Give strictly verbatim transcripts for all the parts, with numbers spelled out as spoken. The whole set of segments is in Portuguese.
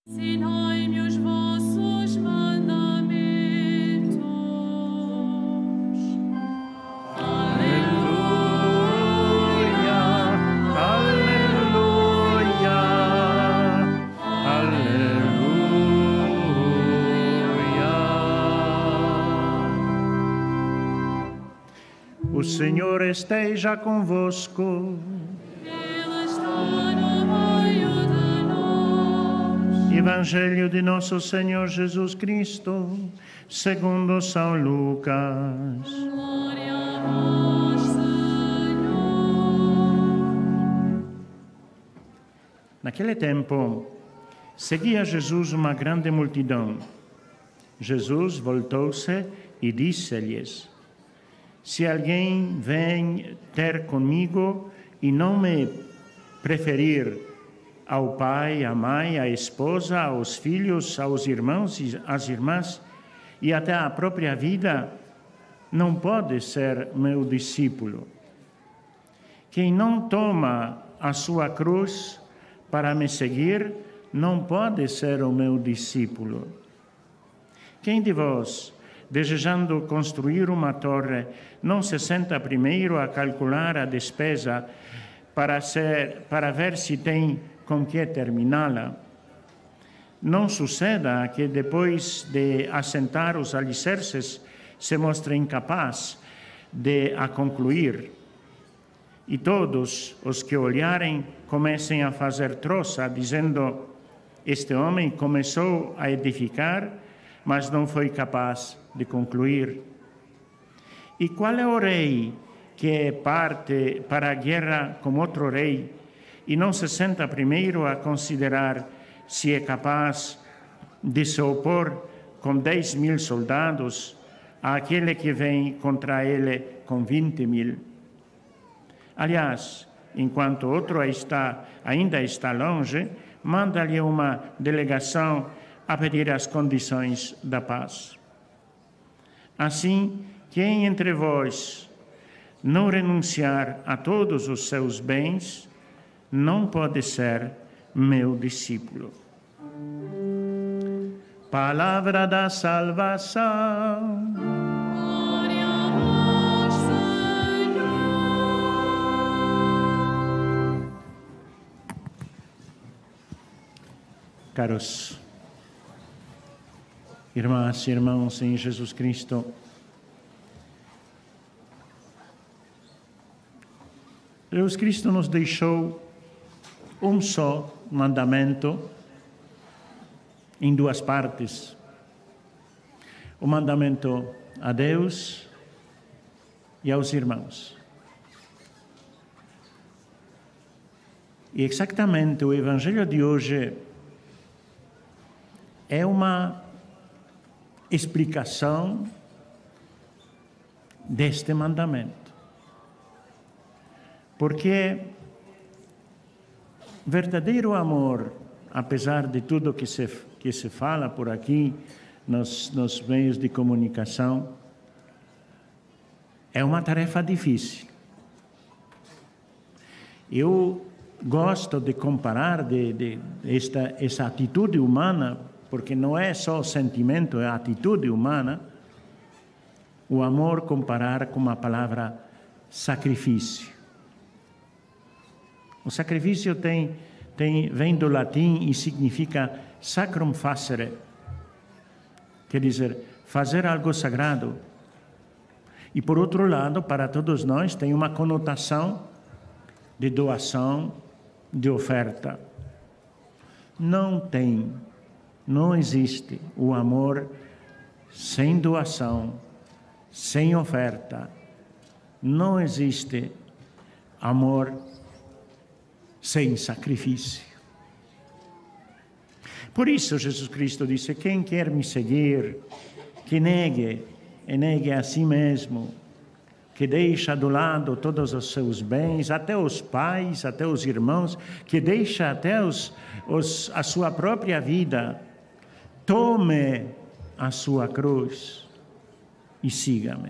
Ensinai-me os vossos mandamentos. Aleluia, aleluia, aleluia. O Senhor esteja convosco. Ele está no meio de nós. Evangelho de nosso Senhor Jesus Cristo, segundo São Lucas. Glória a vós, Senhor. Naquele tempo, seguia Jesus uma grande multidão. Jesus voltou-se e disse-lhes: Se alguém vem ter comigo e não me preferir ao pai, à mãe, à esposa, aos filhos, aos irmãos e às irmãs, e até à própria vida, não pode ser meu discípulo. Quem não toma a sua cruz para me seguir, não pode ser o meu discípulo. Quem de vós, desejando construir uma torre, não se senta primeiro a calcular a despesa para, ser, para ver se tem com que terminá-la? Não suceda que depois de assentar os alicerces se mostre incapaz de a concluir, e todos os que olharem comecem a fazer troça, dizendo: este homem começou a edificar, mas não foi capaz de concluir. E qual é o rei que parte para a guerra com outro rei e não se senta primeiro a considerar se é capaz de se opor com dez mil soldados àquele que vem contra ele com vinte mil? Aliás, enquanto outro está, ainda está longe, manda-lhe uma delegação a pedir as condições da paz. Assim, quem entre vós não renunciar a todos os seus bens, não pode ser meu discípulo. Palavra da salvação. Glória a vós, Senhor. Caros irmãs e irmãos em Jesus Cristo, Jesus Cristo nos deixou um só mandamento em duas partes. O mandamento a Deus e aos irmãos. E exatamente o Evangelho de hoje é uma explicação deste mandamento. Porque verdadeiro amor, apesar de tudo que se, que se fala por aqui nos, nos meios de comunicação, é uma tarefa difícil. Eu gosto de comparar de, de esta, essa atitude humana, porque não é só sentimento, é atitude humana, o amor comparar com a palavra sacrifício. O sacrifício tem, tem, vem do latim e significa sacrum facere, quer dizer, fazer algo sagrado. E, por outro lado, para todos nós, tem uma conotação de doação, de oferta. Não tem, não existe o amor sem doação, sem oferta. Não existe amor sem sacrifício. Por isso Jesus Cristo disse: quem quer me seguir, que negue, e negue a si mesmo, que deixa do lado todos os seus bens, até os pais, até os irmãos, que deixa até os, os, a sua própria vida, tome a sua cruz e siga-me.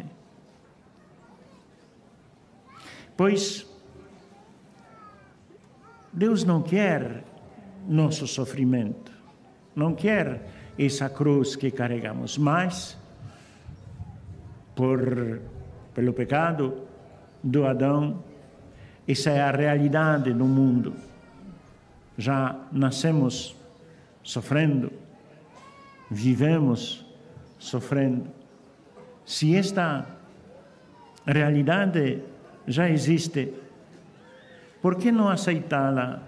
Pois Deus não quer nosso sofrimento. não quer essa cruz que carregamos, mas por pelo pecado do Adão, essa é a realidade no mundo. Já nascemos sofrendo, vivemos sofrendo. Se esta realidade já existe, por que não aceitá-la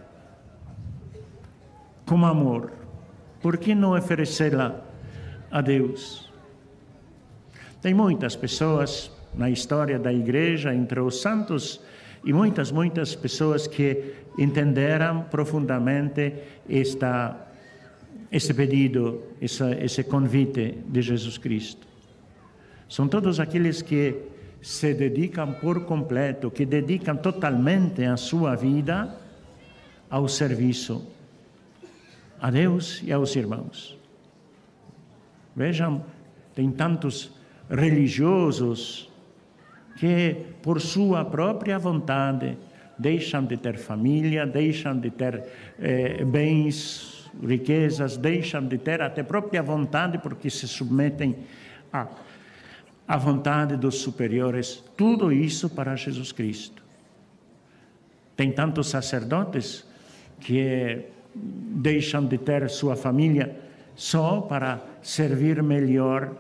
como amor? Por que não oferecê-la a Deus? Tem muitas pessoas na história da igreja, entre os santos, e muitas, muitas pessoas que entenderam profundamente esta, esse pedido, esse, esse convite de Jesus Cristo. São todos aqueles que se dedicam por completo, que dedicam totalmente a sua vida ao serviço a Deus e aos irmãos. Vejam, tem tantos religiosos que, por sua própria vontade, deixam de ter família, deixam de ter eh, bens, riquezas, deixam de ter até própria vontade, porque se submetem a a vontade dos superiores, tudo isso para Jesus Cristo. Tem tantos sacerdotes que deixam de ter sua família só para servir melhor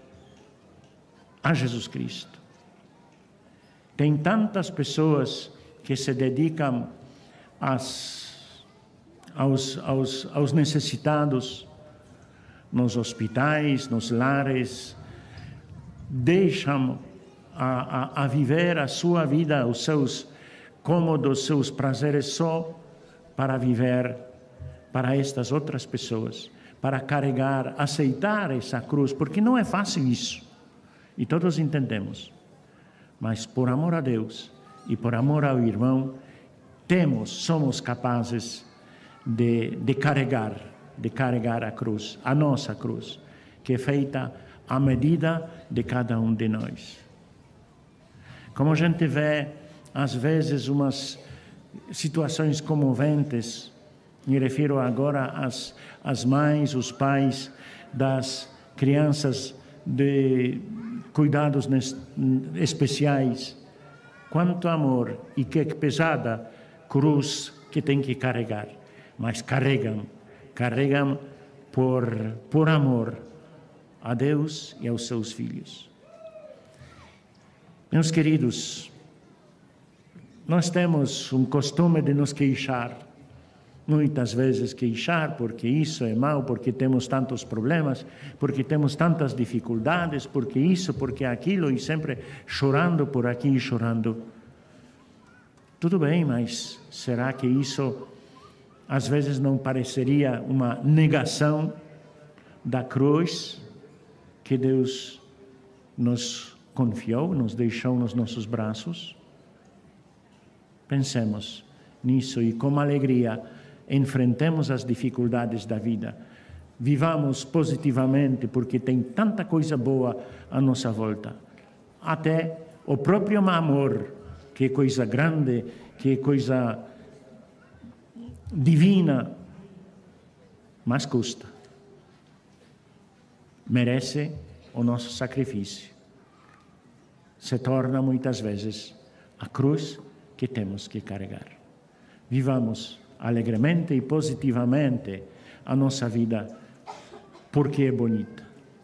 a Jesus Cristo. Tem tantas pessoas que se dedicam às, aos, aos, aos necessitados nos hospitais, nos lares, deixam a, a, a viver a sua vida, os seus cômodos, seus prazeres só para viver para estas outras pessoas, para carregar, aceitar essa cruz, porque não é fácil isso, e todos entendemos. Mas por amor a Deus e por amor ao irmão, temos, somos capazes de, de carregar, de carregar a cruz, a nossa cruz, que é feita à medida de cada um de nós. Como a gente vê, às vezes, umas situações comoventes, me refiro agora às, às mães, os pais das crianças de cuidados especiais. Quanto amor e que pesada cruz que tem que carregar. Mas carregam, carregam por, por amor a Deus e aos seus filhos. Meus queridos, nós temos um costume de nos queixar, muitas vezes queixar porque isso é mau, porque temos tantos problemas, porque temos tantas dificuldades, porque isso, porque aquilo, e sempre chorando por aqui e chorando. Tudo bem, mas será que isso às vezes não pareceria uma negação da cruz que Deus nos confiou, nos deixou nos nossos braços? Pensemos nisso e com alegria enfrentemos as dificuldades da vida. Vivamos positivamente, porque tem tanta coisa boa à nossa volta. Até o próprio amor, que é coisa grande, que é coisa divina, mas custa. Merece o nosso sacrifício. Se torna muitas vezes a cruz que temos que carregar. Vivamos alegremente e positivamente a nossa vida, porque é bonita.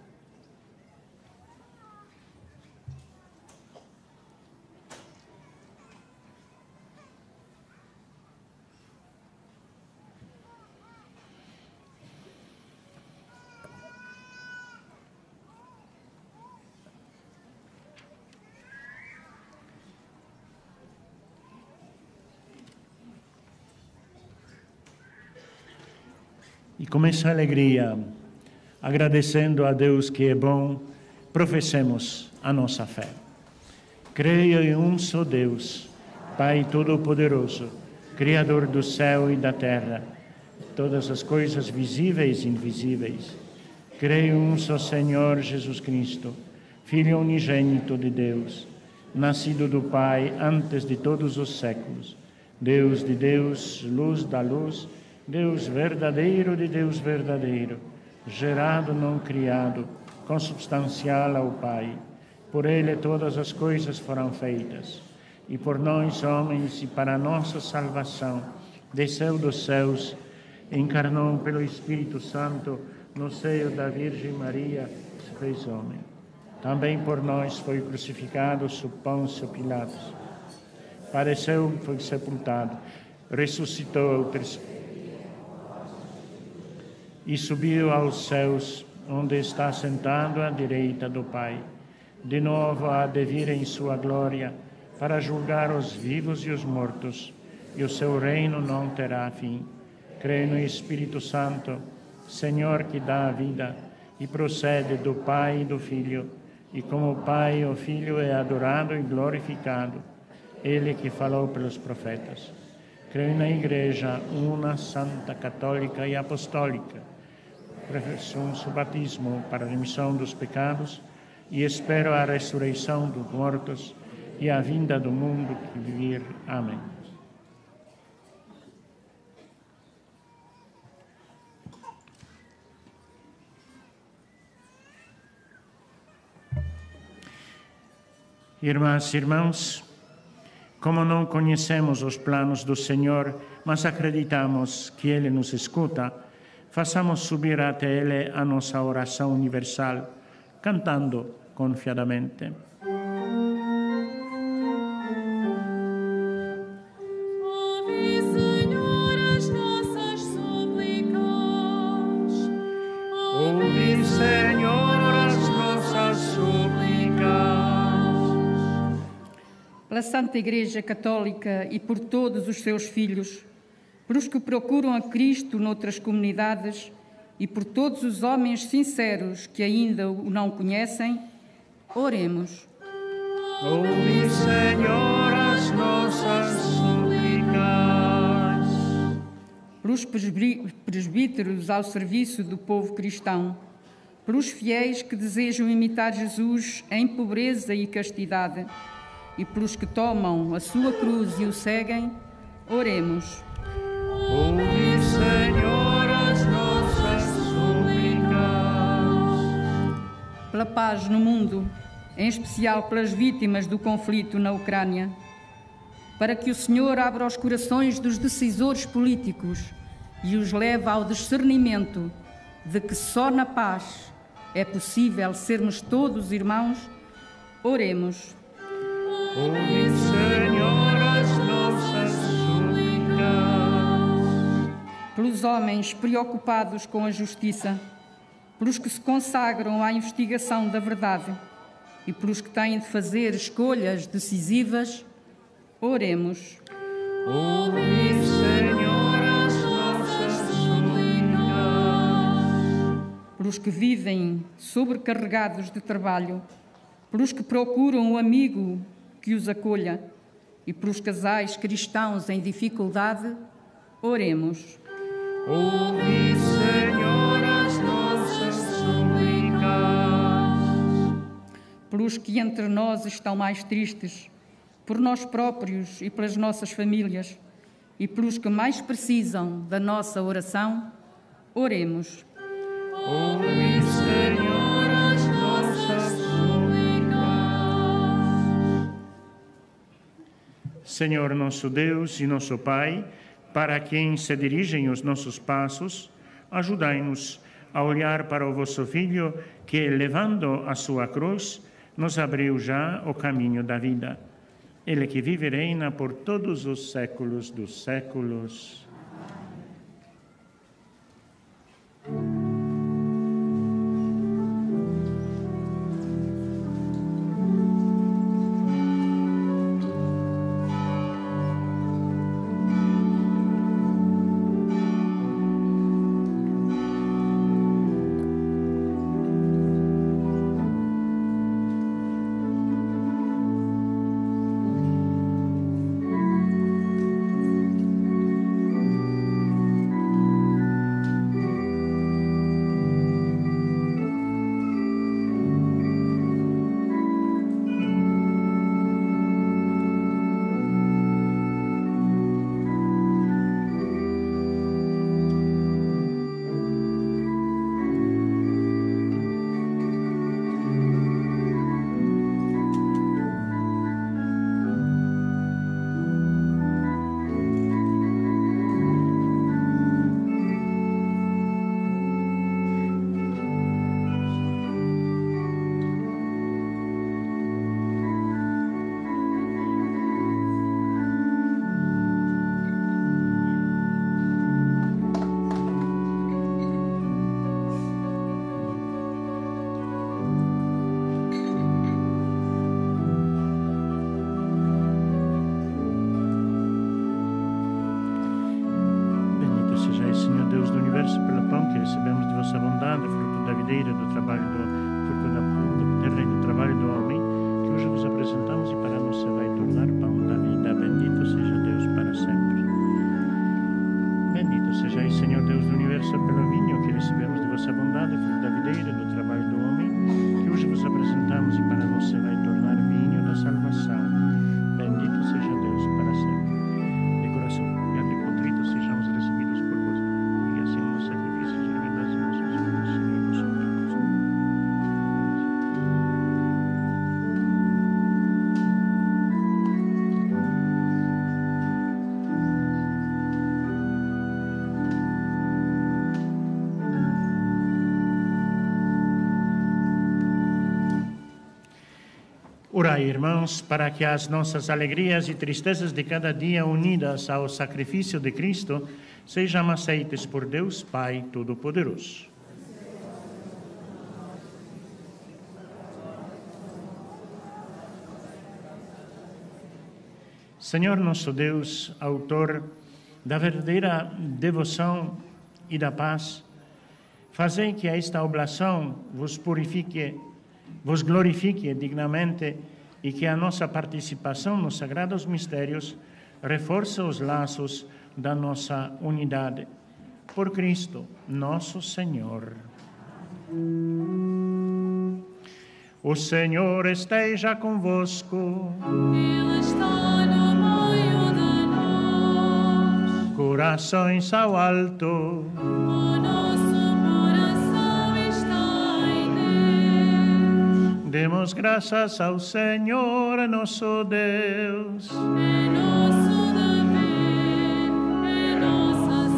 E com essa alegria, agradecendo a Deus que é bom, professemos a nossa fé. Creio em um só Deus, Pai Todo-Poderoso, Criador do céu e da terra, todas as coisas visíveis e invisíveis. Creio em um só Senhor Jesus Cristo, Filho unigênito de Deus, nascido do Pai antes de todos os séculos, Deus de Deus, luz da luz, Deus verdadeiro de Deus verdadeiro, gerado, não criado, consubstancial ao Pai. Por Ele todas as coisas foram feitas, e por nós, homens, e para a nossa salvação, desceu dos céus, encarnou pelo Espírito Santo no seio da Virgem Maria, se fez homem. Também por nós foi crucificado sob Pôncio Pilatos. Padeceu e foi sepultado, ressuscitou ao terceiro e subiu aos céus, onde está sentado à direita do Pai. De novo há de vir em sua glória para julgar os vivos e os mortos, e o seu reino não terá fim. Creio no Espírito Santo, Senhor que dá a vida e procede do Pai e do Filho, e como o Pai, o Filho é adorado e glorificado, Ele que falou pelos profetas. Creio na Igreja, una, santa, católica e apostólica, profissão do batismo para a remissão dos pecados, e espero a ressurreição dos mortos e a vinda do mundo que vir. Amém. Irmãs e irmãos, como não conhecemos os planos do Senhor, mas acreditamos que Ele nos escuta, façamos subir até Ele a nossa oração universal, cantando confiadamente. Ouve, Senhor, as nossas súplicas. Ouve, Senhor, as nossas súplicas. Pela Santa Igreja Católica e por todos os seus filhos, por os que procuram a Cristo noutras comunidades e por todos os homens sinceros que ainda o não conhecem, oremos. Ouve, Senhor, as nossas súplicas. Pelos presbí- presbíteros ao serviço do povo cristão, pelos fiéis que desejam imitar Jesus em pobreza e castidade, e pelos que tomam a sua cruz e o seguem, oremos. Ouve, Senhor, as nossas súplicas. Pela paz no mundo, em especial pelas vítimas do conflito na Ucrânia, para que o Senhor abra os corações dos decisores políticos e os leve ao discernimento de que só na paz é possível sermos todos irmãos, oremos. Ouve, Senhor, as nossas súplicas. Pelos homens preocupados com a justiça, pelos que se consagram à investigação da verdade e pelos que têm de fazer escolhas decisivas, oremos. Ouve, Senhor, as nossas súplicas. Pelos que vivem sobrecarregados de trabalho, pelos que procuram o amigo que os acolha e pelos casais cristãos em dificuldade, oremos. Ouve, Senhor, as nossas súplicas. Pelos que entre nós estão mais tristes, por nós próprios e pelas nossas famílias, e pelos que mais precisam da nossa oração, oremos. Ouve, Senhor, as nossas súplicas. Senhor nosso Deus e nosso Pai, para quem se dirigem os nossos passos, ajudai-nos a olhar para o vosso Filho, que, levando a sua cruz, nos abriu já o caminho da vida. Ele que vive e reina por todos os séculos dos séculos. universo pelo pão que recebemos de vossa bondade, fruto da videira, do trabalho do, fruto da, do terra e do trabalho do homem, que hoje vos apresentamos e para nós se vai tornar pão da vida. Bendito seja Deus para sempre. Bendito sejais, Senhor Deus do universo, pelo vinho que recebemos de vossa bondade, fruto da videira, do trabalho do homem, que hoje vos apresentamos e para nós se vai tornar vinho da salvação. Bendito seja Deus para sempre. De coração grato e contrito sejamos recebidos por vós, e assim nos sacrifícios e verdades nossos, Senhor, nos suplicamos. Orai, irmãos, para que as nossas alegrias e tristezas de cada dia, unidas ao sacrifício de Cristo, sejam aceites por Deus Pai Todo-Poderoso. Senhor nosso Deus, autor da verdadeira devoção e da paz, fazei que esta oblação vos purifique, vos glorifique dignamente e que a nossa participação nos sagrados mistérios reforce os laços da nossa unidade. Por Cristo, nosso Senhor. O Senhor esteja convosco. Ele está no meio de nós. Corações ao alto. O nosso coração está em Deus. Demos graças ao Senhor, nosso Deus. É nosso dever, é nossa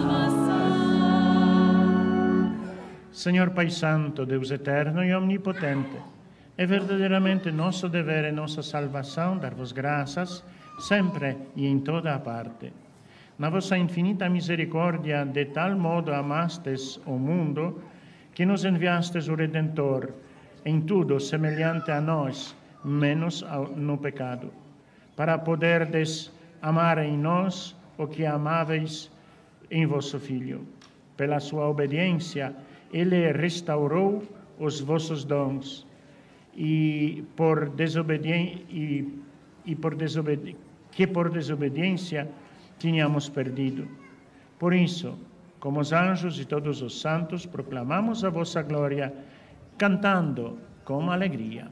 salvação. Senhor Pai Santo, Deus eterno e omnipotente, é verdadeiramente nosso dever e nossa salvação dar-vos graças sempre e em toda a parte. Na vossa infinita misericórdia, de tal modo amastes o mundo, que nos enviastes o Redentor, em tudo semelhante a nós, menos no pecado, para poderdes amar em nós o que amáveis em vosso Filho. Pela sua obediência, ele restaurou os vossos dons, e por desobediência, e, e por desobedi que por desobediência tínhamos perdido. Por isso, como os anjos e todos os santos, proclamamos a vossa glória, cantando com alegria.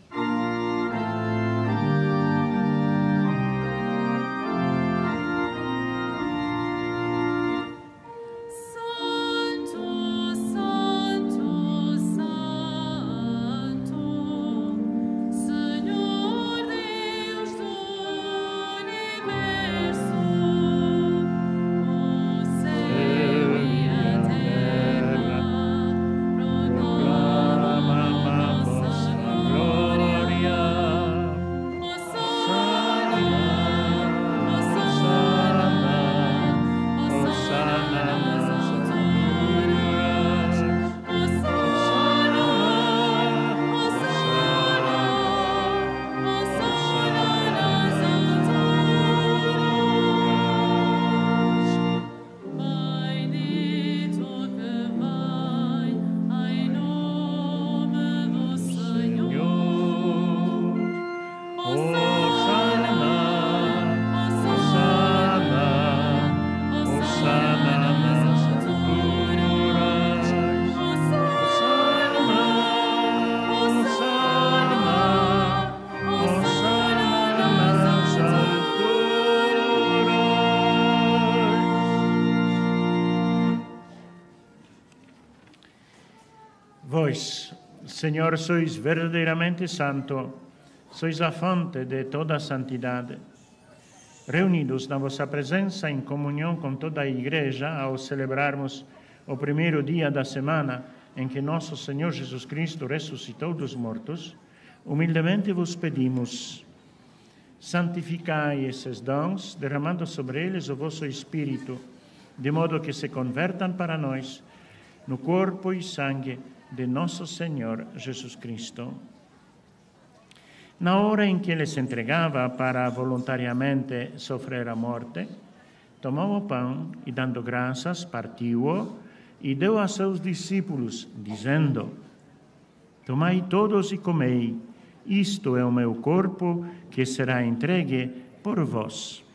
Vós, Senhor, sois verdadeiramente santo, sois a fonte de toda a santidade. Reunidos na vossa presença, em comunhão com toda a Igreja, ao celebrarmos o primeiro dia da semana em que nosso Senhor Jesus Cristo ressuscitou dos mortos, humildemente vos pedimos: santificai esses dons, derramando sobre eles o vosso Espírito, de modo que se convertam para nós no corpo e sangue de nosso Senhor Jesus Cristo. Na hora em que ele se entregava para voluntariamente sofrer a morte, tomou o pão e, dando graças, partiu-o e deu a seus discípulos, dizendo: Tomai todos e comei, isto é o meu corpo que será entregue por vós.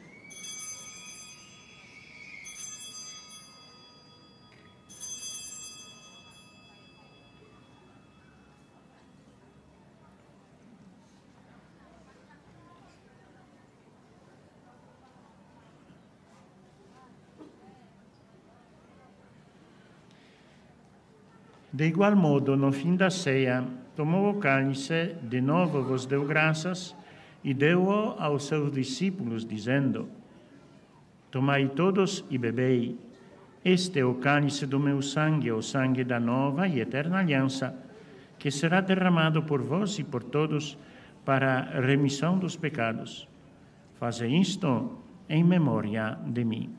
De igual modo, no fim da ceia, tomou o cálice, de novo vos deu graças e deu-o aos seus discípulos, dizendo: Tomai todos e bebei. Este é o cálice do meu sangue, o sangue da nova e eterna aliança, que será derramado por vós e por todos para a remissão dos pecados. Fazei isto em memória de mim.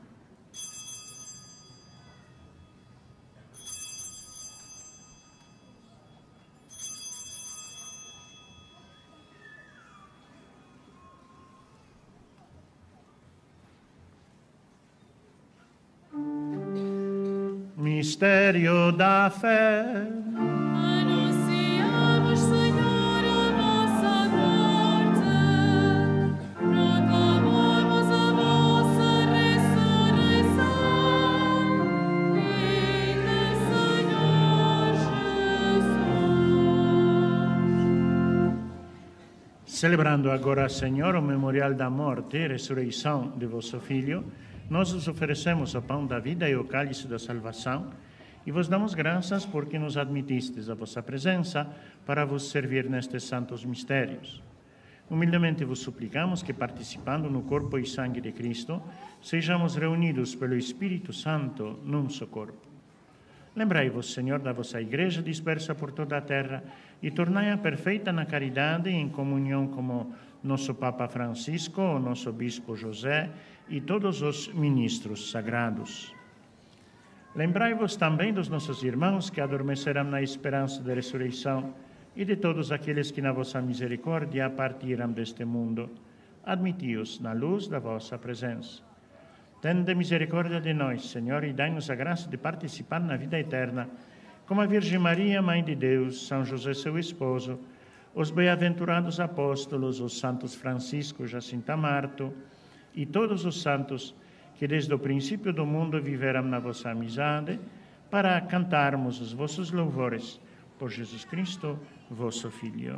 Mistério da fé. Anunciamos, Senhor, a vossa morte, proclamamos a vossa ressurreição. Vinde, Senhor Jesus. Celebrando agora, Senhor, o memorial da morte e ressurreição de vosso Filho, nós vos oferecemos o pão da vida e o cálice da salvação e vos damos graças porque nos admitistes a vossa presença para vos servir nestes santos mistérios. Humildemente vos suplicamos que, participando no corpo e sangue de Cristo, sejamos reunidos pelo Espírito Santo num só corpo. Lembrai-vos, Senhor, da vossa Igreja dispersa por toda a terra e tornai-a perfeita na caridade e em comunhão como nosso Papa Francisco, o nosso Bispo José e todos os ministros sagrados. Lembrai-vos também dos nossos irmãos que adormeceram na esperança da ressurreição e de todos aqueles que na vossa misericórdia partiram deste mundo. Admiti-os na luz da vossa presença. Tende misericórdia de nós, Senhor, e dai-nos a graça de participar na vida eterna, como a Virgem Maria, Mãe de Deus, São José, seu esposo, os bem-aventurados apóstolos, os santos Francisco, Jacinta Marto e todos os santos que desde o princípio do mundo viveram na vossa amizade, para cantarmos os vossos louvores por Jesus Cristo, vosso Filho.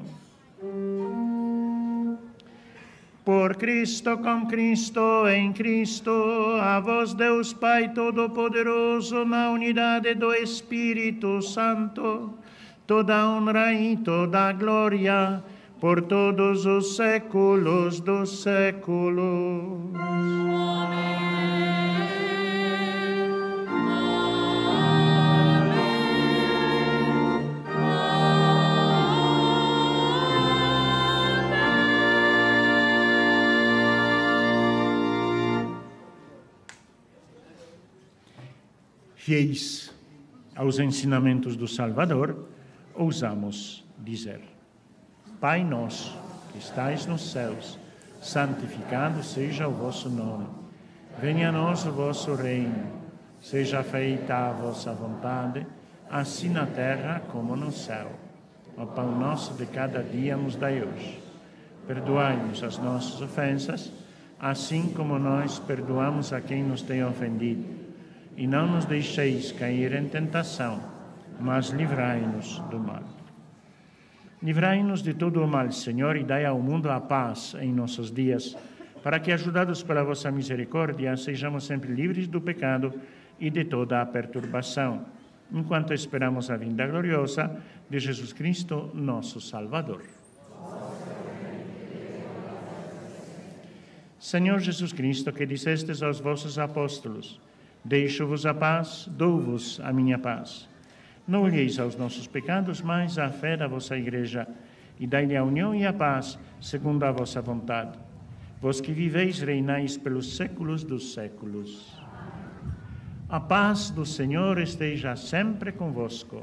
Por Cristo, com Cristo, em Cristo, a vós Deus Pai Todo-Poderoso, na unidade do Espírito Santo, toda honra e toda glória, por todos os séculos dos séculos. Amém. Fiéis aos ensinamentos do Salvador, ousamos dizer: Pai nosso, que estais nos céus, santificado seja o vosso nome. Venha a nós o vosso reino. Seja feita a vossa vontade, assim na terra como no céu. O pão nosso de cada dia nos dai hoje. Perdoai-nos as nossas ofensas, assim como nós perdoamos a quem nos tem ofendido. E não nos deixeis cair em tentação, mas livrai-nos do mal. Livrai-nos de todo o mal, Senhor, e dai ao mundo a paz em nossos dias, para que, ajudados pela vossa misericórdia, sejamos sempre livres do pecado e de toda a perturbação, enquanto esperamos a vinda gloriosa de Jesus Cristo, nosso Salvador. Senhor Jesus Cristo, que dissestes aos vossos apóstolos: Deixo-vos a paz, dou-vos a minha paz. Não olheis aos nossos pecados, mas à fé da vossa Igreja, e dai-lhe a união e a paz, segundo a vossa vontade. Vós que viveis, reinais pelos séculos dos séculos. A paz do Senhor esteja sempre convosco.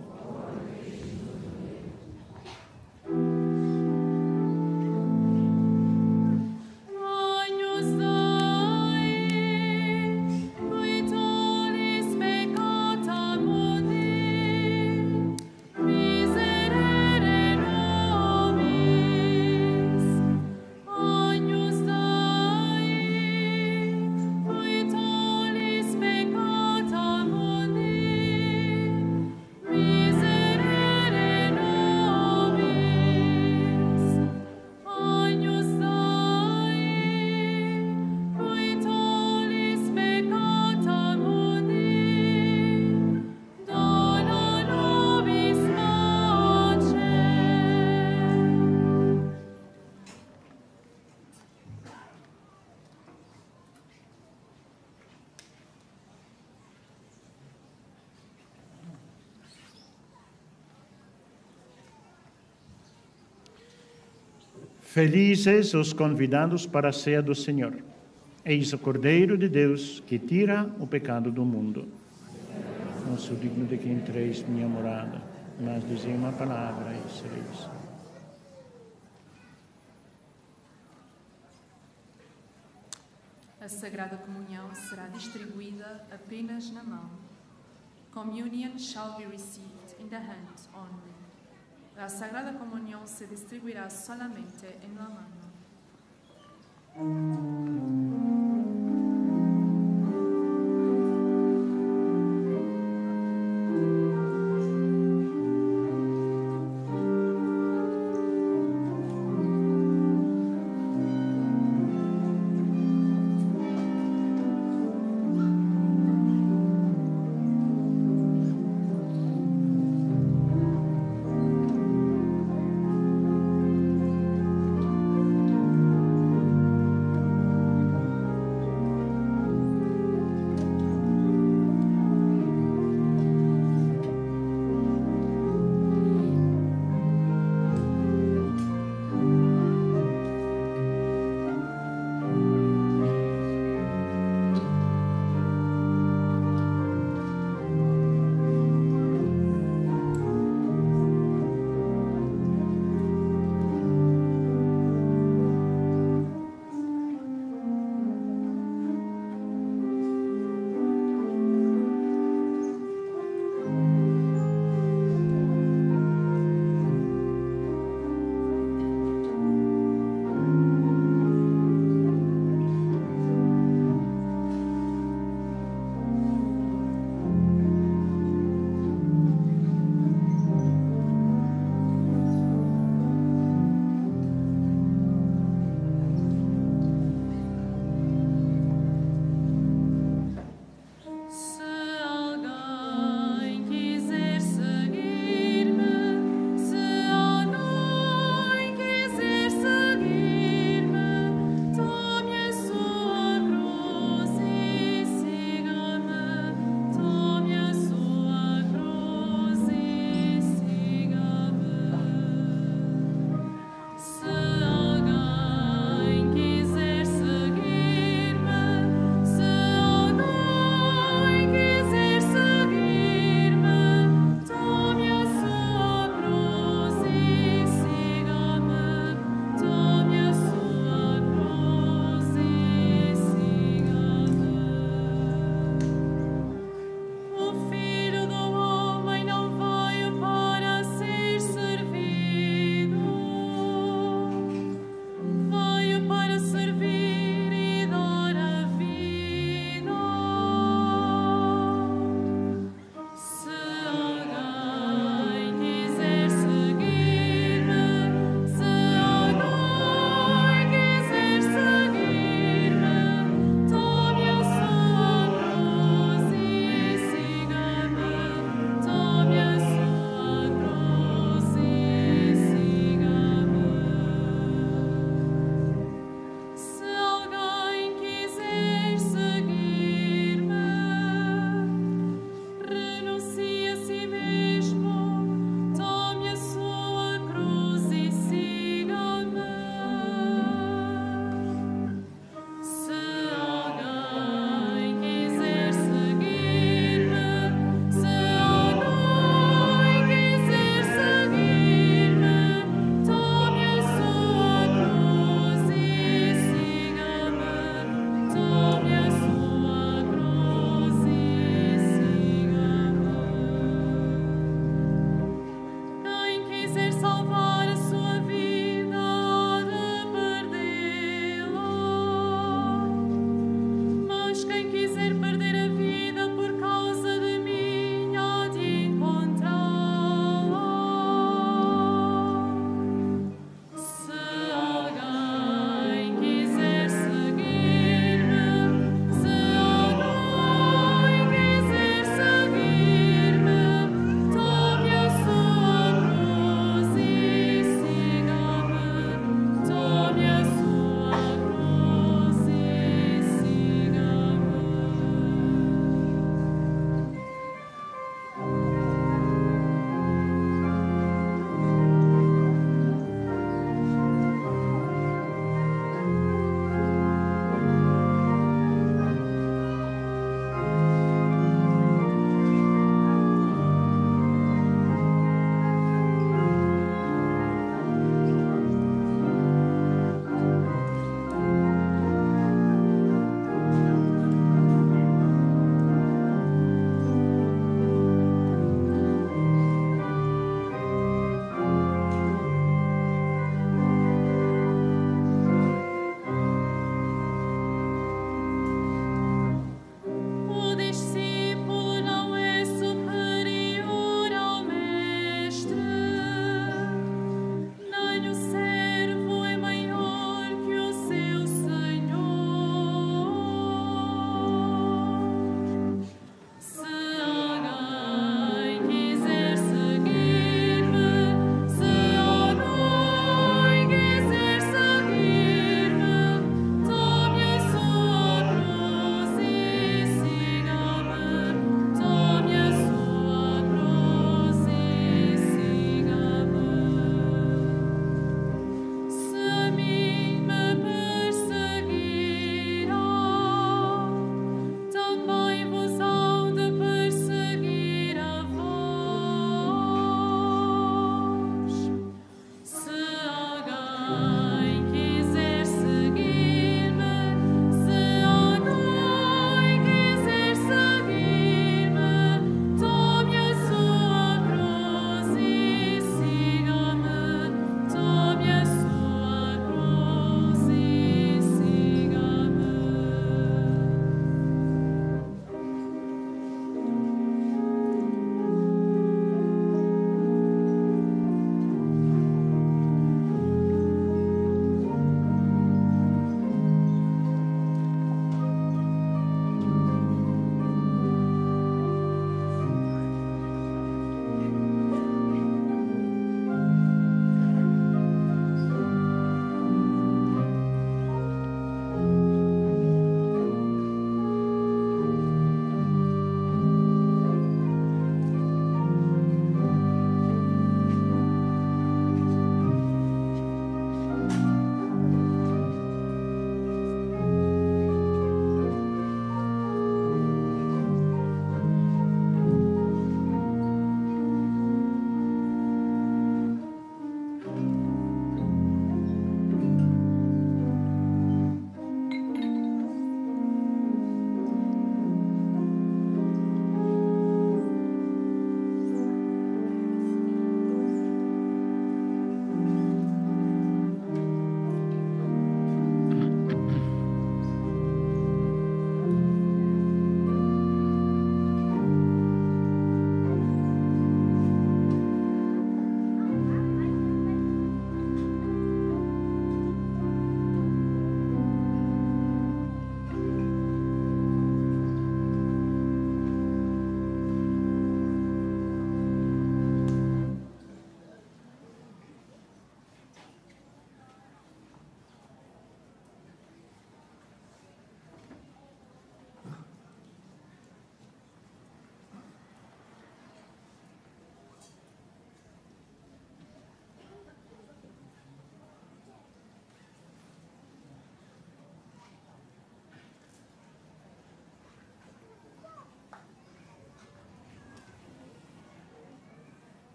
Felizes os convidados para a ceia do Senhor. Eis o Cordeiro de Deus que tira o pecado do mundo. Não sou digno de que entreis minha morada, mas dizei uma palavra e sereis. A Sagrada Comunhão será distribuída apenas na mão. Communion shall be received in the hand only. A Sagrada Comunhão se distribuirá solamente em la mano.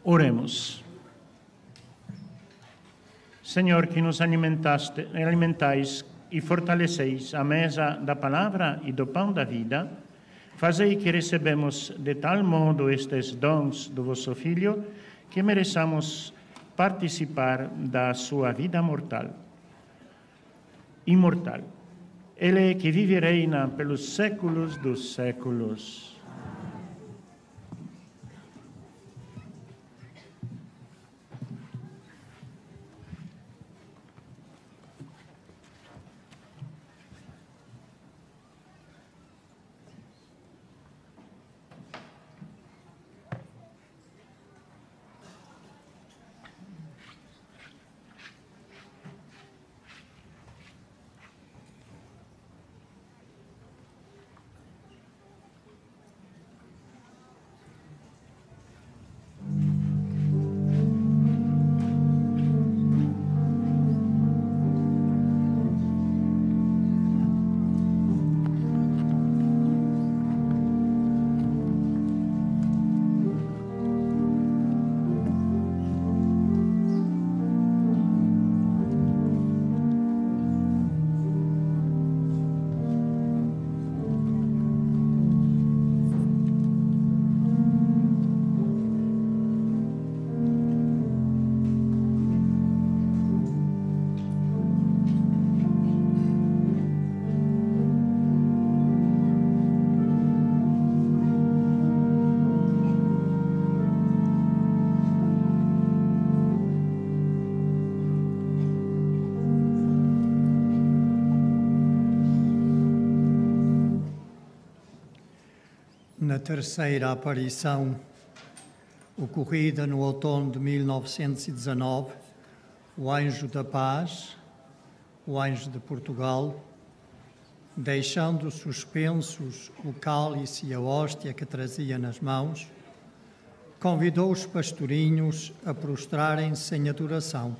Oremos. Senhor, que nos alimentaste, alimentais e fortaleceis a mesa da palavra e do pão da vida, fazei que recebemos de tal modo estes dons do vosso Filho, que mereçamos participar da sua vida mortal, imortal. Ele que vive e reina pelos séculos dos séculos. Na terceira aparição, ocorrida no outono de mil novecentos e dezanove, o anjo da paz, o anjo de Portugal, deixando suspensos o cálice e a hóstia que trazia nas mãos, convidou os pastorinhos a prostrarem-se em adoração.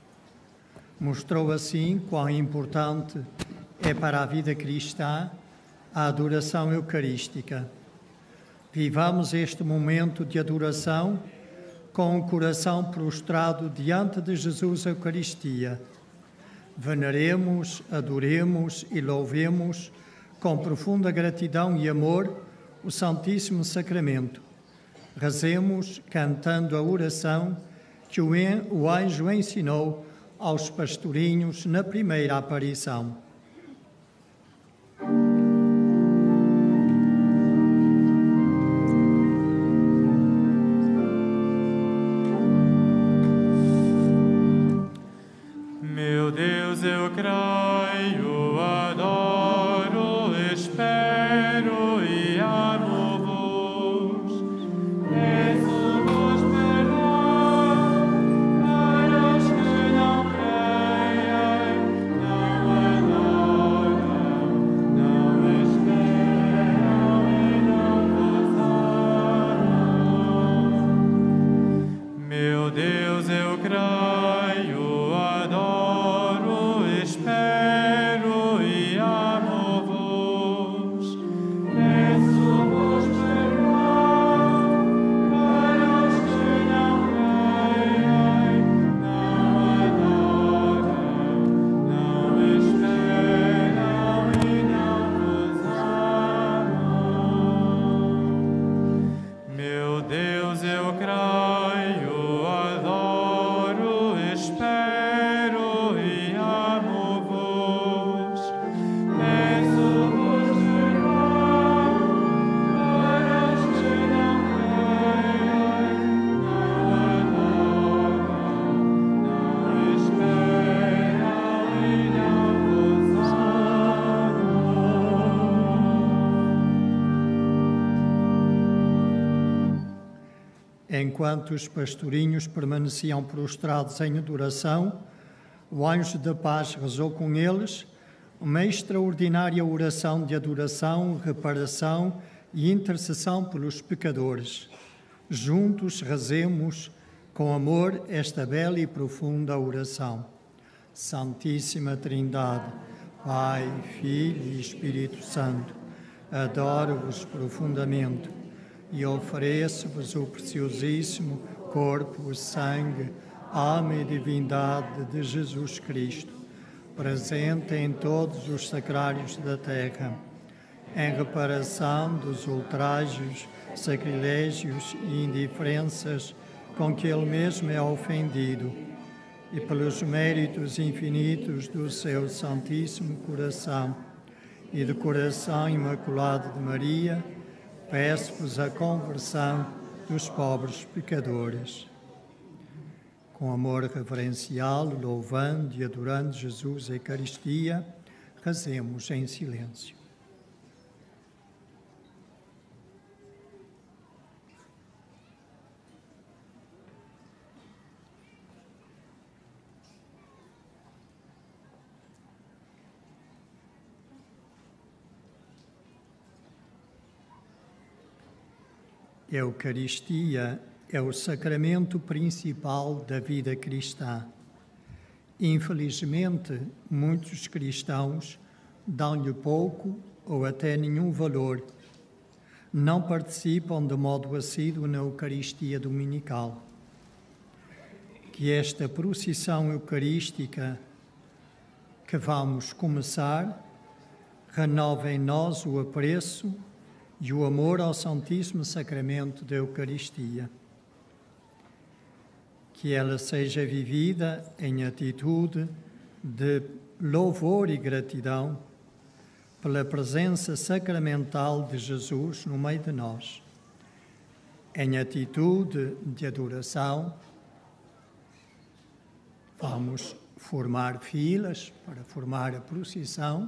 Mostrou assim quão importante é para a vida cristã a adoração eucarística. Vivamos este momento de adoração com o coração prostrado diante de Jesus Eucaristia. Veneremos, adoremos e louvemos com profunda gratidão e amor o Santíssimo Sacramento. Rezemos cantando a oração que o anjo ensinou aos pastorinhos na primeira aparição. Meu Deus, eu creio, adoro, espero e amo-vos. Peço-vos perdão para os que não creem, não adoram, não esperam e não vos amam. Meu Deus, eu creio. Enquanto os pastorinhos permaneciam prostrados em adoração, o anjo da paz rezou com eles uma extraordinária oração de adoração, reparação e intercessão pelos pecadores. Juntos rezemos com amor esta bela e profunda oração. Santíssima Trindade, Pai, Filho e Espírito Santo, adoro-vos profundamente e ofereço-vos o preciosíssimo corpo, sangue, alma e divindade de Jesus Cristo, presente em todos os sacrários da terra, em reparação dos ultrajos, sacrilégios e indiferenças com que ele mesmo é ofendido, e pelos méritos infinitos do seu Santíssimo Coração e do Coração Imaculado de Maria, peço-vos a conversão dos pobres pecadores. Com amor reverencial, louvando e adorando Jesus a Eucaristia, rezemos em silêncio. A Eucaristia é o sacramento principal da vida cristã. Infelizmente, muitos cristãos dão-lhe pouco ou até nenhum valor. Não participam de modo assíduo na Eucaristia dominical. Que esta procissão eucarística que vamos começar renove em nós o apreço e o amor ao Santíssimo Sacramento da Eucaristia. Que ela seja vivida em atitude de louvor e gratidão pela presença sacramental de Jesus no meio de nós. Em atitude de adoração, vamos formar filas para formar a procissão.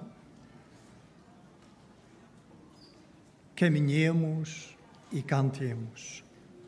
Caminhemos e cantemos.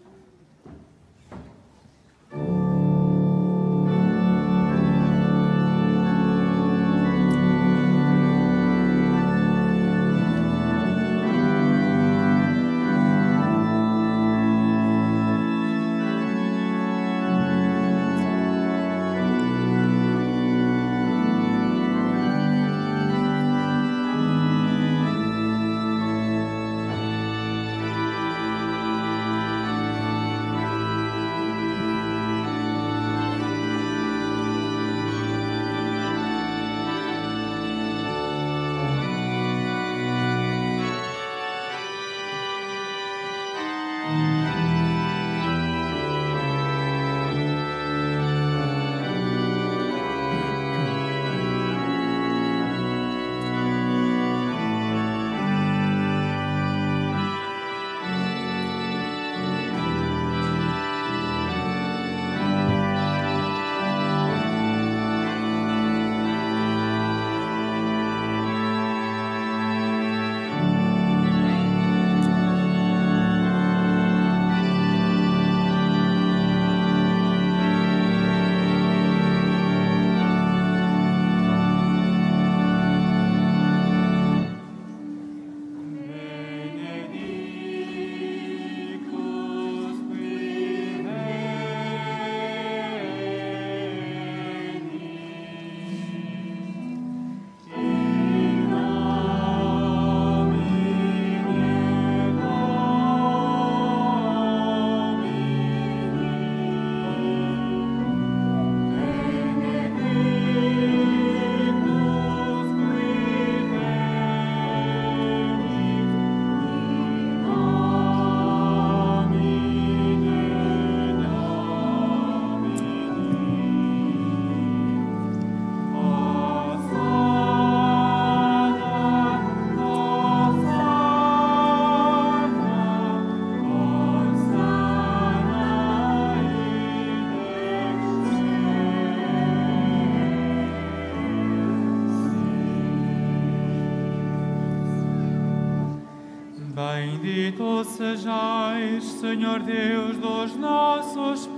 Bendito sejais, Senhor Deus dos nossos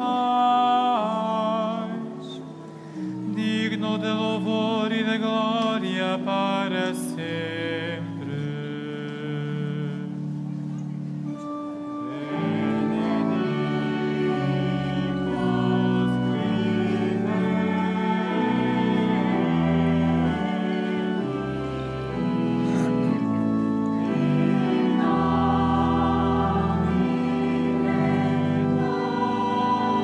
pais, digno de louvor e de glória para sempre. Amen.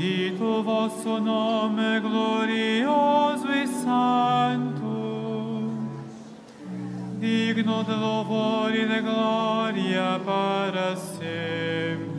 Bendito o vosso nome glorioso e santo, digno de louvor e de glória para sempre.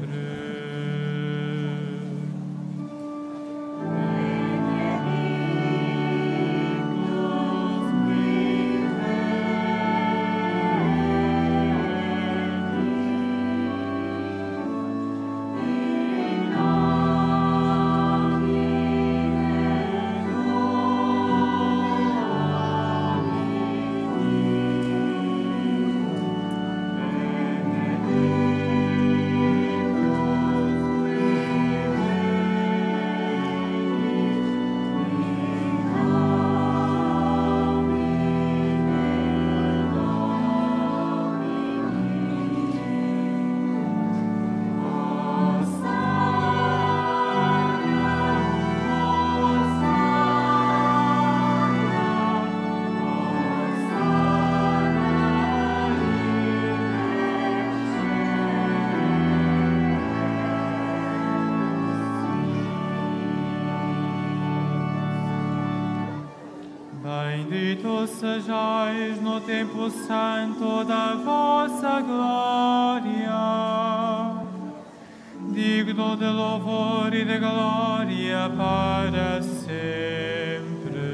Bendito sejais no tempo santo da vossa glória, digno de louvor e de glória para sempre.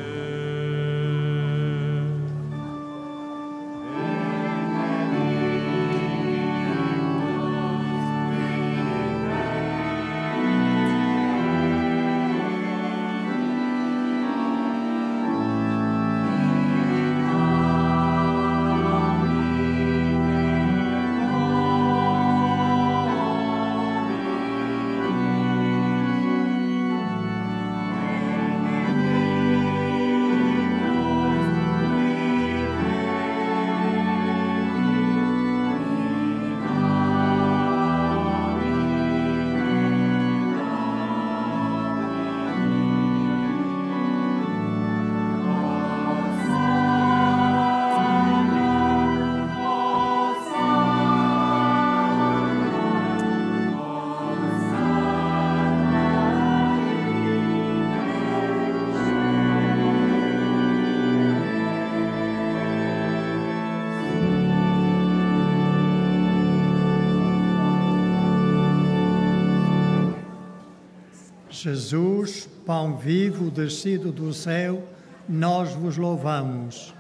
Jesus, pão vivo descido do céu, nós vos louvamos.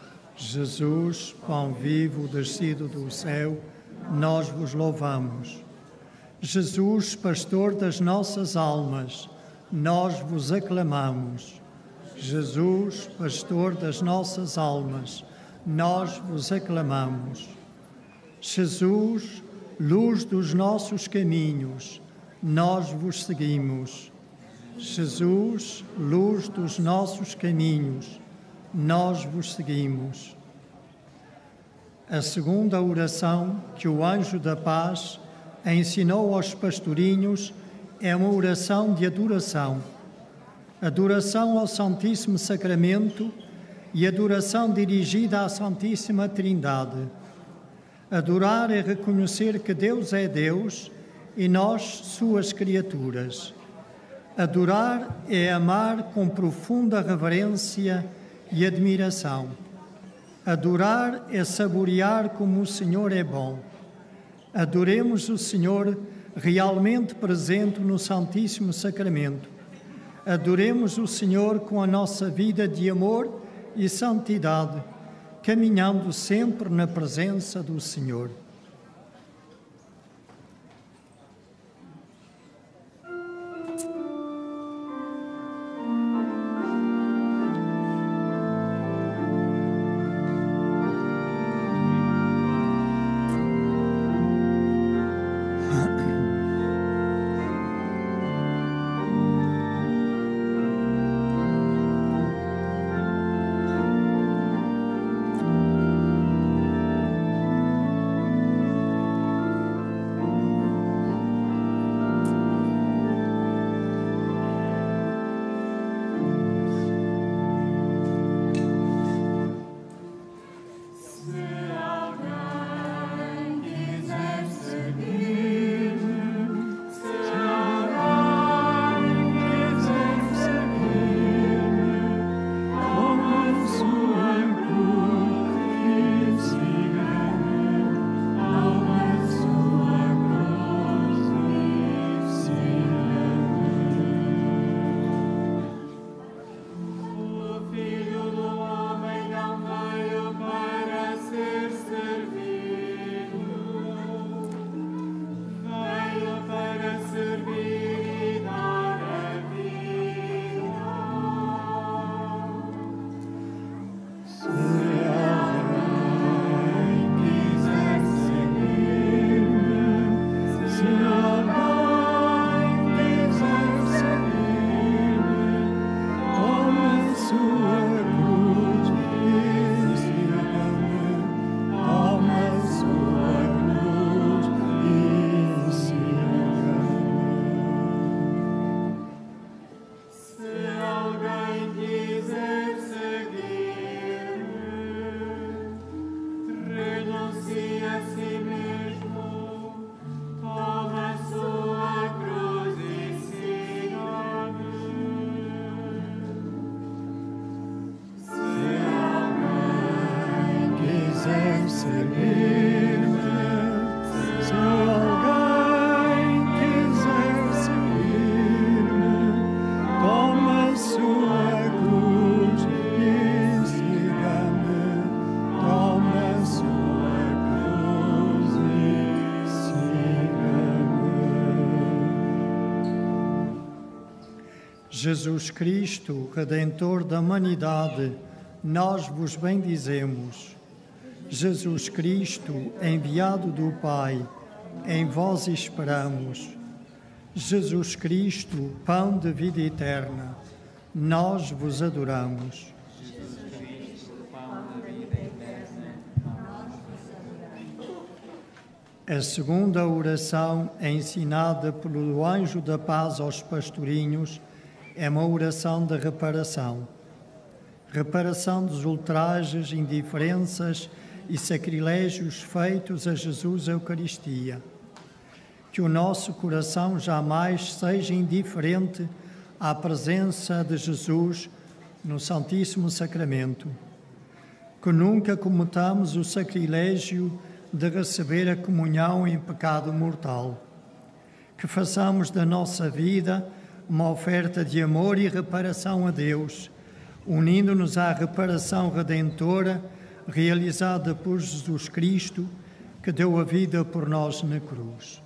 Jesus, pão vivo descido do céu, nós vos louvamos. Jesus, pastor das nossas almas, nós vos aclamamos. Jesus, pastor das nossas almas, nós vos aclamamos. Jesus, luz dos nossos caminhos, nós vos seguimos. Jesus, luz dos nossos caminhos, nós vos seguimos. A segunda oração que o anjo da paz ensinou aos pastorinhos é uma oração de adoração. Adoração ao Santíssimo Sacramento e adoração dirigida à Santíssima Trindade. Adorar é reconhecer que Deus é Deus e nós, suas criaturas. Adorar é amar com profunda reverência e admiração. Adorar é saborear como o Senhor é bom. Adoremos o Senhor realmente presente no Santíssimo Sacramento. Adoremos o Senhor com a nossa vida de amor e santidade, caminhando sempre na presença do Senhor. Jesus Cristo, Redentor da humanidade, nós vos bendizemos. Jesus Cristo, enviado do Pai, em vós esperamos. Jesus Cristo, pão de vida eterna, nós vos adoramos. A segunda oração ensinada pelo anjo da paz aos pastorinhos é uma oração de reparação. Reparação dos ultrajes, indiferenças e sacrilégios feitos a Jesus Eucaristia. Que o nosso coração jamais seja indiferente à presença de Jesus no Santíssimo Sacramento. Que nunca cometamos o sacrilégio de receber a comunhão em pecado mortal. Que façamos da nossa vida uma oferta de amor e reparação a Deus, unindo-nos à reparação redentora realizada por Jesus Cristo, que deu a vida por nós na cruz.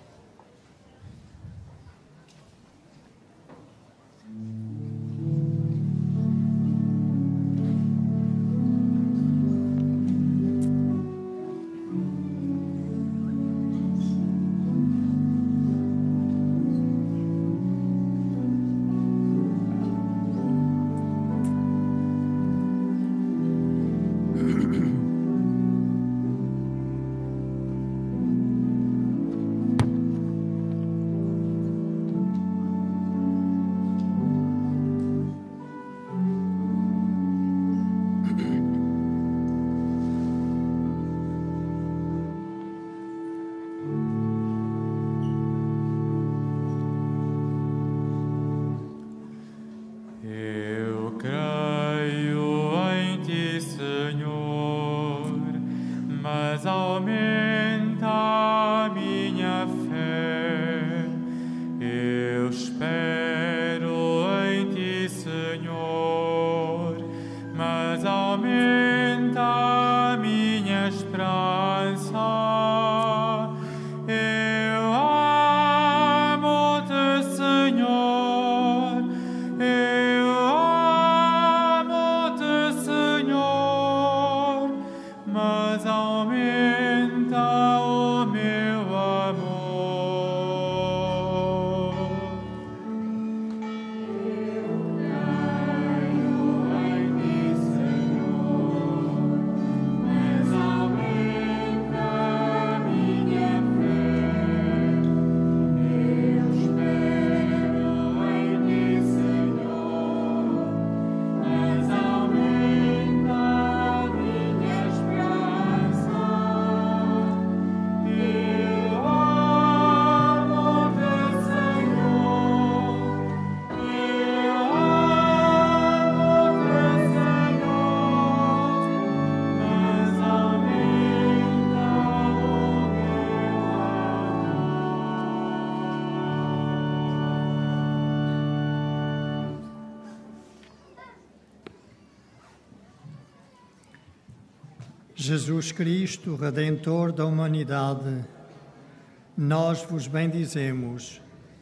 Jesus Cristo, Redentor da humanidade, nós vos bendizemos.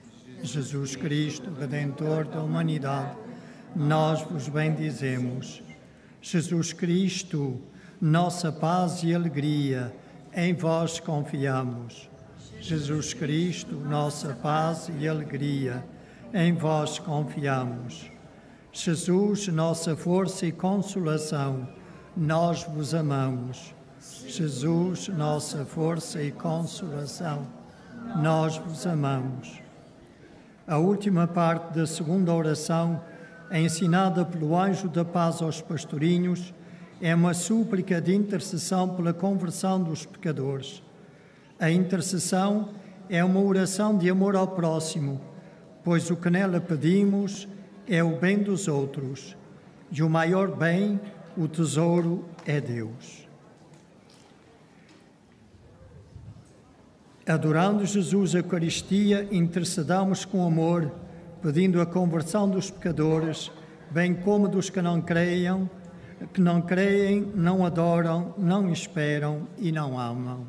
Jesus Cristo, Redentor da humanidade, nós vos bendizemos. Jesus Cristo, nossa paz e alegria, em vós confiamos. Jesus Cristo, nossa paz e alegria, em vós confiamos. Jesus, nossa força e consolação, nós vos amamos. Jesus, nossa força e consolação, nós vos amamos. A última parte da segunda oração, ensinada pelo anjo da paz aos pastorinhos, é uma súplica de intercessão pela conversão dos pecadores. A intercessão é uma oração de amor ao próximo, pois o que nela pedimos é o bem dos outros, e o maior bem, o tesouro, é Deus. Adorando Jesus a Eucaristia, intercedamos com amor, pedindo a conversão dos pecadores, bem como dos que não creiam, que não creem, não adoram, não esperam e não amam.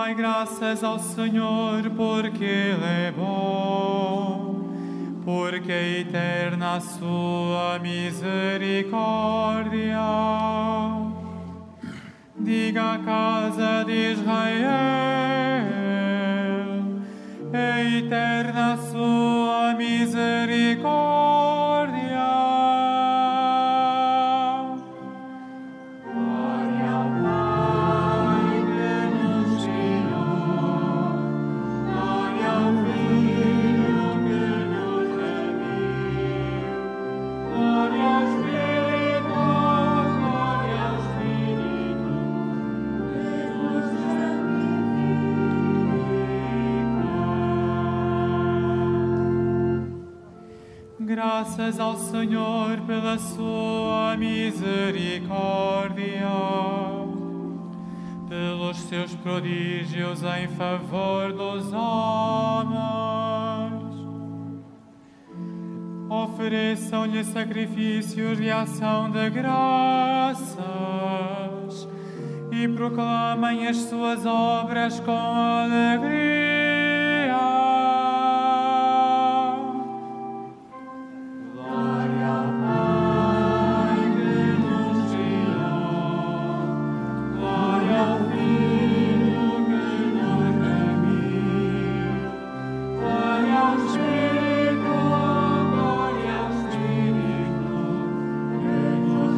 Dai graças ao Senhor, porque Ele é bom, porque é eterna a sua misericórdia. Diga a casa de Israel, é eterna a sua misericórdia. Glória ao Pai que nos criou, glória ao Filho que nos remiu, glória ao Espírito, glória ao Espírito que nos santifica. Graças ao Senhor pela sua misericórdia, pelos seus prodígios em favor dos homens. Ofereçam-lhe sacrifícios de ação de graças e proclamem as suas obras com alegria. Glória ao Pai que nos criou, glória ao Filho que nos remiu, glória ao Espírito, glória ao Espírito que nos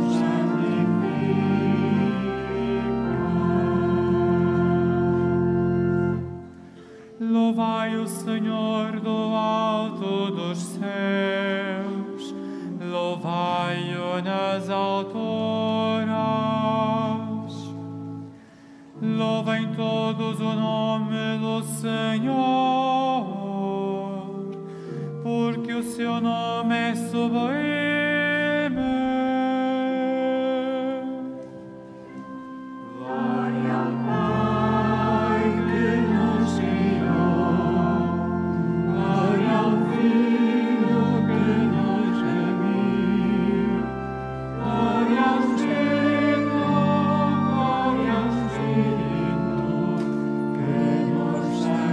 santifica. Louvai o Senhor do alto dos céus, louvai-o nas alturas. Louvem todos o nome do Senhor, porque o seu nome é sublime. Glória ao Pai que nos criou, glória ao Filho que nos remiu, glória ao Espírito, glória ao Espírito que nos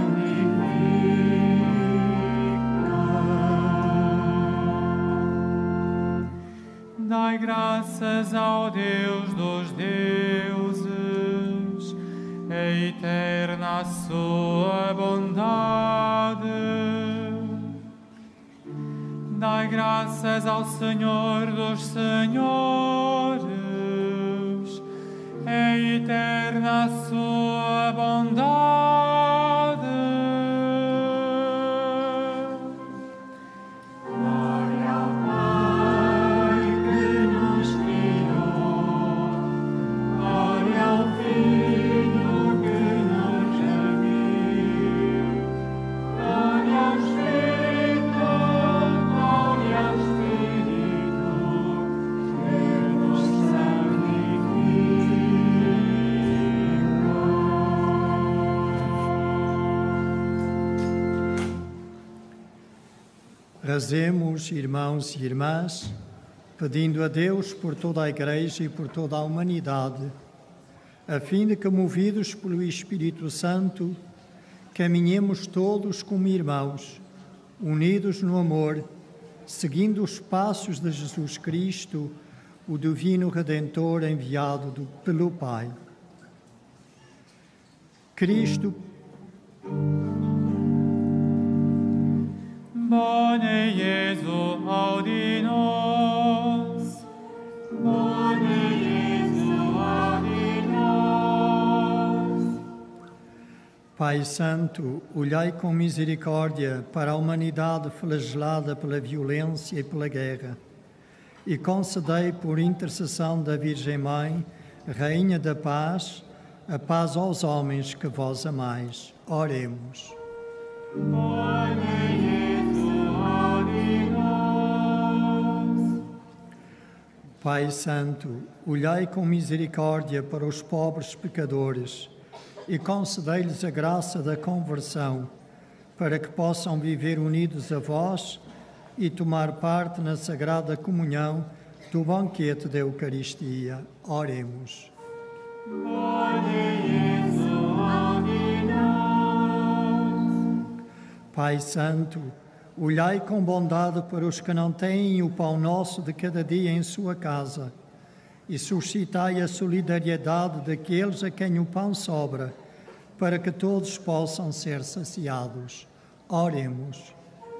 santifica. Dai graças ao Deus dos deuses, é eterna a sua bondade. Dai graças ao Senhor dos senhores, é eterna a sua bondade. Glória ao Pai que nos criou, glória ao Filho que nos remiu, glória ao Espírito, glória ao Espírito que nos santifica. Rezemos, irmãos e irmãs, pedindo a Deus por toda a Igreja e por toda a humanidade, a fim de que, movidos pelo Espírito Santo, caminhemos todos como irmãos, unidos no amor, seguindo os passos de Jesus Cristo, o Divino Redentor enviado do, pelo Pai. Cristo, Bone Jesu audi nos, Bone Jesu audi nos. Pai Santo, olhai com misericórdia para a humanidade flagelada pela violência e pela guerra, e concedei, por intercessão da Virgem Mãe, Rainha da Paz, a paz aos homens que vós amais. Oremos. Bone Jesu audi nos. Pai Santo, olhai com misericórdia para os pobres pecadores e concedei-lhes a graça da conversão, para que possam viver unidos a vós e tomar parte na sagrada comunhão do banquete da Eucaristia. Oremos. Bone Jesu audi nos. Pai Santo, olhai com bondade para os que não têm o pão nosso de cada dia em sua casa e suscitai a solidariedade daqueles a quem o pão sobra, para que todos possam ser saciados. Oremos.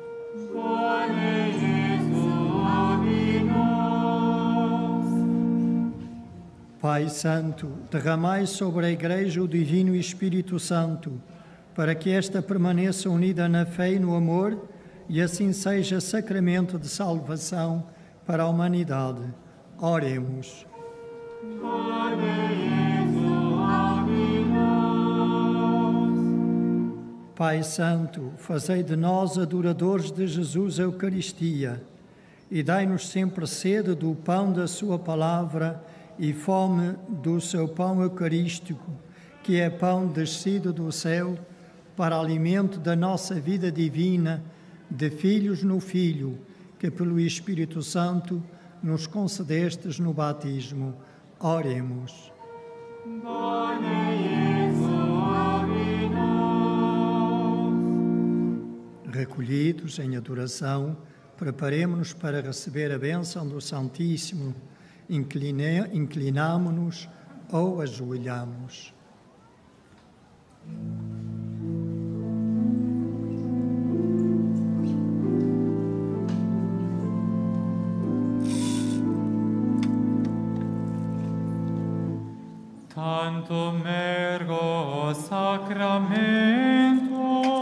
Pai Santo, derramai sobre a Igreja o Divino Espírito Santo, para que esta permaneça unida na fé e no amor, e assim seja sacramento de salvação para a humanidade. Oremos. Pai Santo, fazei de nós adoradores de Jesus a Eucaristia e dai-nos sempre sede do pão da sua palavra e fome do seu pão eucarístico, que é pão descido do céu para alimento da nossa vida divina, de filhos no Filho, que pelo Espírito Santo nos concedestes no batismo. Oremos. Recolhidos em adoração, preparemo-nos para receber a bênção do Santíssimo. Inclinamo-nos ou ajoelhamos. Tanto mergo sacramento,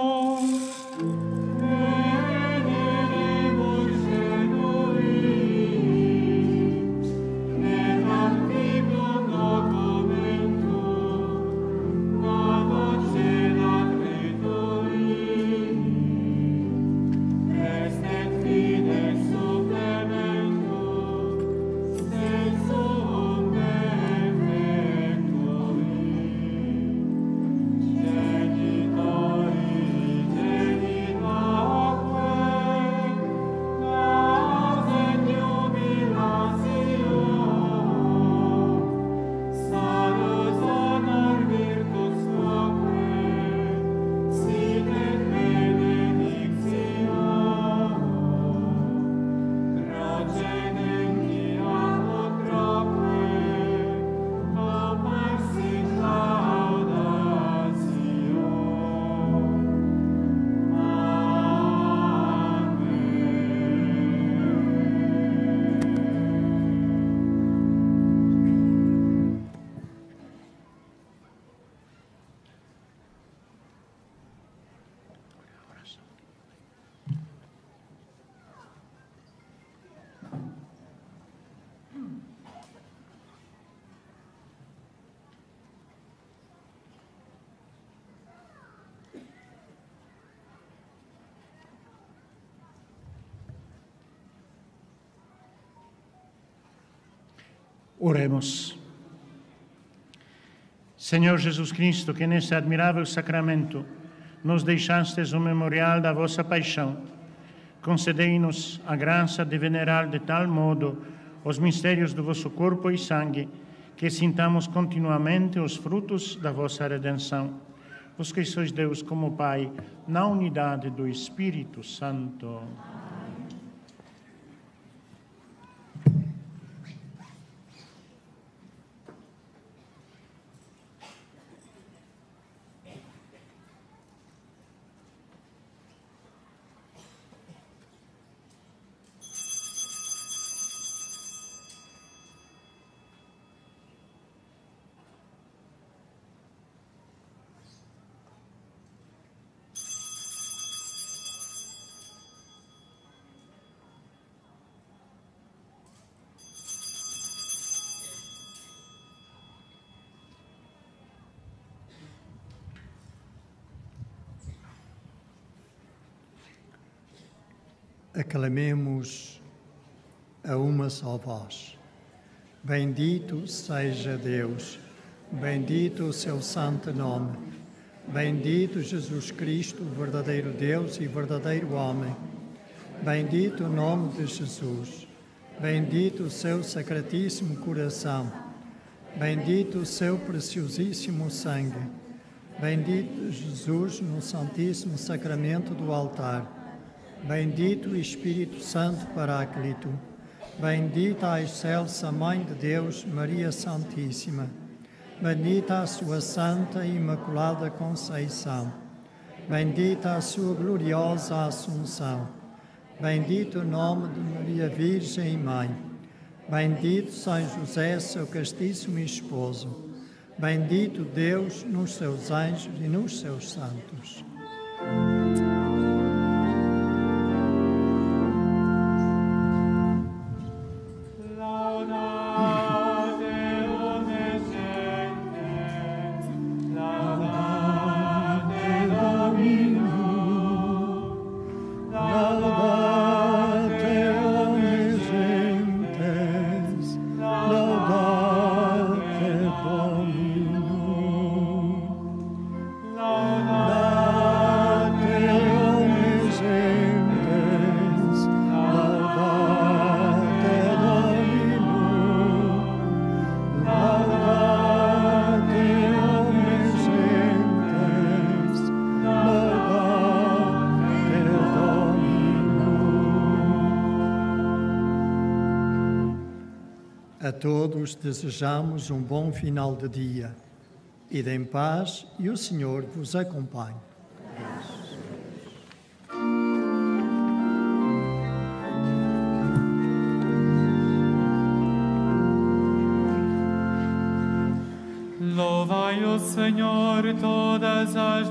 Oremos. Senhor Jesus Cristo, que neste admirável sacramento nos deixastes o memorial da vossa paixão, concedei-nos a graça de venerar de tal modo os mistérios do vosso corpo e sangue, que sintamos continuamente os frutos da vossa redenção. Vós que sois Deus como Pai, na unidade do Espírito Santo. Aclamemos a uma só voz. Bendito seja Deus, bendito o seu santo nome, bendito Jesus Cristo, verdadeiro Deus e verdadeiro homem, bendito o nome de Jesus, bendito o seu sacratíssimo coração, bendito o seu preciosíssimo sangue, Bendito Jesus no Santíssimo Sacramento do altar. Bendito o Espírito Santo Paráclito. Bendita a excelsa Mãe de Deus, Maria Santíssima. Bendita a sua Santa e Imaculada Conceição. Bendita a sua gloriosa Assunção. Bendito o nome de Maria Virgem e Mãe. Bendito São José, seu castíssimo esposo. Bendito Deus nos seus anjos e nos seus santos. A todos desejamos um bom final de dia. Ide em paz e o Senhor vos acompanhe. Louvai o Senhor todas as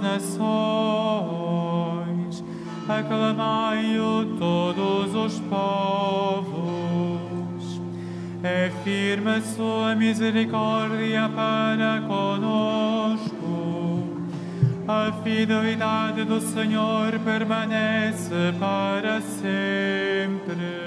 nações, aclamai-o todos os povos. É firme a sua misericórdia para conosco. A fidelidade do Senhor permanece para sempre.